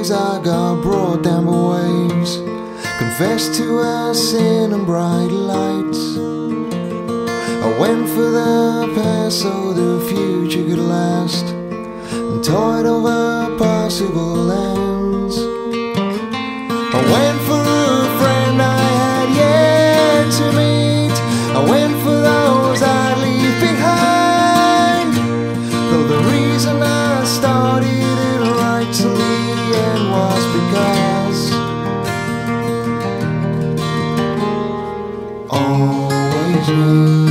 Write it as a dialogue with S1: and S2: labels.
S1: days I got brought down by waves, confessed to our sin and bright lights. I went for the past so the future could last, and toyed over possible ends. I went for a friend I had yet to meet. I went for those I'd leave behind, though the reason I started it right till the end was because always me.